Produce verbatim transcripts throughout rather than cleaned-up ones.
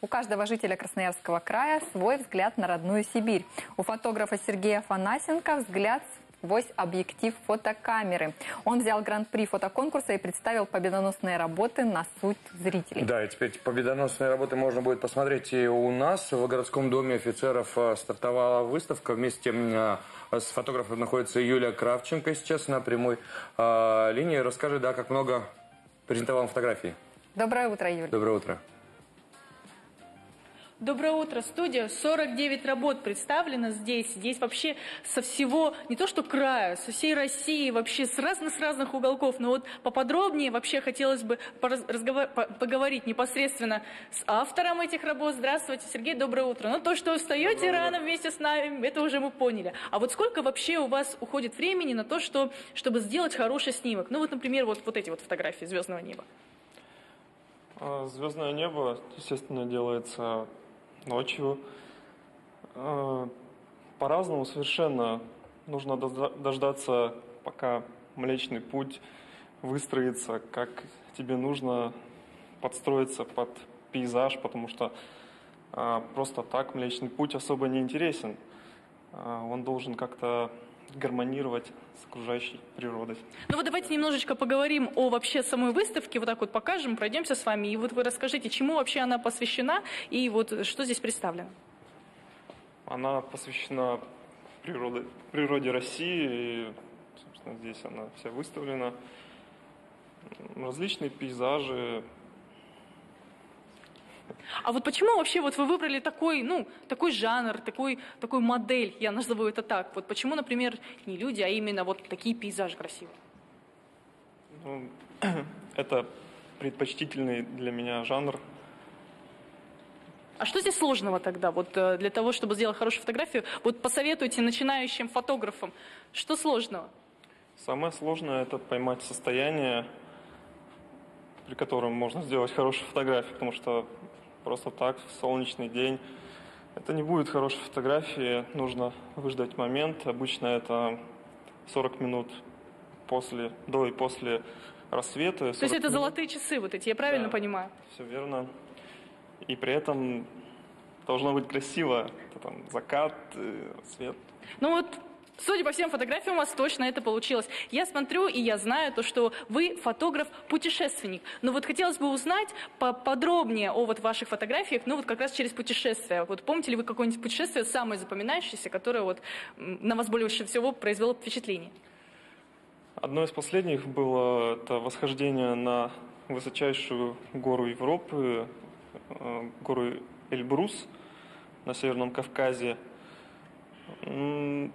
У каждого жителя Красноярского края свой взгляд на родную Сибирь. У фотографа Сергея Афанасенко взгляд сквозь объектив фотокамеры. Он взял гран-при фотоконкурса и представил победоносные работы на суд зрителей. Да, и теперь победоносные работы можно будет посмотреть и у нас. В городском доме офицеров стартовала выставка. Вместе с фотографом находится Юлия Кравченко сейчас на прямой э, линии. Расскажи, да, как много презентовал фотографий. Доброе утро, Юлия. Доброе утро. Доброе утро, студия. сорок девять работ представлено здесь. Здесь вообще со всего, не то что края, со всей России, вообще с разных, с разных уголков. Но вот поподробнее вообще хотелось бы поговорить непосредственно с автором этих работ. Здравствуйте, Сергей, доброе утро. Ну, то, что вы встаете рано вместе с нами, это уже мы поняли. А вот сколько вообще у вас уходит времени на то, что, чтобы сделать хороший снимок? Ну, вот, например, вот, вот эти вот фотографии звездного неба. Звездное небо, естественно, делается ночью. По-разному совершенно. Нужно дождаться, пока Млечный Путь выстроится, как тебе нужно подстроиться под пейзаж, потому что просто так Млечный Путь особо не интересен. Он должен как-то гармонировать с окружающей природой. Ну вот давайте немножечко поговорим о вообще самой выставке, вот так вот покажем, пройдемся с вами, и вот вы расскажите, чему вообще она посвящена, и вот что здесь представлено. Она посвящена природе, природе России, и, собственно, здесь она вся выставлена. Различные пейзажи. А вот почему вообще вот вы выбрали такой, ну, такой жанр, такой, такой модель, я назову это так? Вот почему, например, не люди, а именно вот такие пейзажи красивые? Ну, это предпочтительный для меня жанр. А что здесь сложного тогда, вот для того, чтобы сделать хорошую фотографию? Вот посоветуйте начинающим фотографам, что сложного? Самое сложное – это поймать состояние, при котором можно сделать хорошую фотографию, потому что просто так, в солнечный день, это не будет хорошей фотографии, нужно выждать момент. Обычно это сорок минут после, до и после рассвета. То есть это минут. Золотые часы вот эти, я правильно да, понимаю? Все верно. И при этом должно быть красиво. Это там закат, свет. Ну вот, судя по всем фотографиям, у вас точно это получилось. Я смотрю, и я знаю то, что вы фотограф-путешественник. Но вот хотелось бы узнать поподробнее о вот ваших фотографиях, ну вот как раз через путешествия. Вот помните ли вы какое-нибудь путешествие, самое запоминающееся, которое вот на вас больше всего произвело впечатление? Одно из последних было это восхождение на высочайшую гору Европы, гору Эльбрус на Северном Кавказе. Вот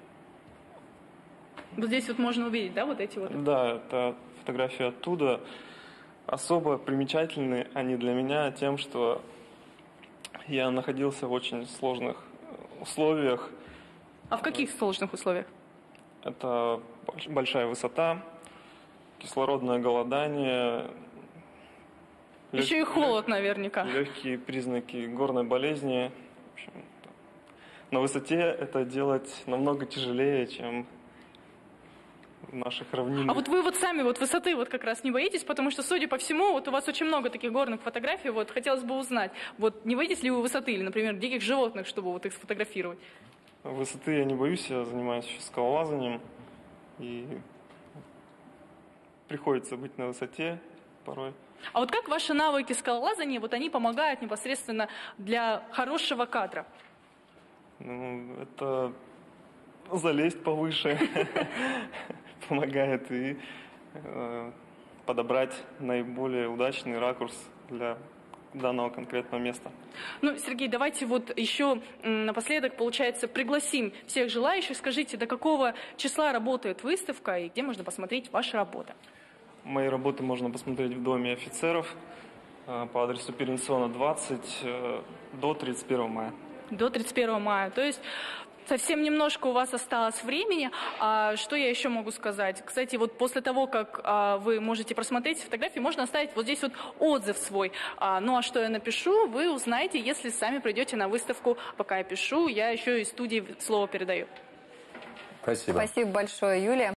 здесь вот можно увидеть, да, вот эти вот? Да, это фотографии оттуда. Особо примечательны они для меня тем, что я находился в очень сложных условиях. А в каких сложных условиях? Это большая высота, кислородное голодание. Еще лег... и холод наверняка. Легкие признаки горной болезни. В общем, на высоте это делать намного тяжелее, чем в наших равнинах. А вот вы вот сами вот высоты вот как раз не боитесь, потому что, судя по всему, вот у вас очень много таких горных фотографий, вот хотелось бы узнать, вот не боитесь ли вы высоты или, например, диких животных, чтобы вот их сфотографировать? Высоты я не боюсь, я занимаюсь еще скалолазанием, и приходится быть на высоте порой. А вот как ваши навыки скалолазания, вот они помогают непосредственно для хорошего кадра? Ну, это залезть повыше помогает и э, подобрать наиболее удачный ракурс для данного конкретного места. Ну, Сергей, давайте вот еще напоследок, получается, пригласим всех желающих. Скажите, до какого числа работает выставка и где можно посмотреть ваши работы? Мои работы можно посмотреть в Доме офицеров по адресу Перенсона двадцать до тридцать первого мая. До тридцать первого мая. То есть совсем немножко у вас осталось времени. А что я еще могу сказать? Кстати, вот после того, как а, вы можете просмотреть фотографии, можно оставить вот здесь вот отзыв свой. А, ну а что я напишу, вы узнаете, если сами придете на выставку. Пока я пишу, я еще из студии слово передаю. Спасибо. Спасибо большое, Юлия.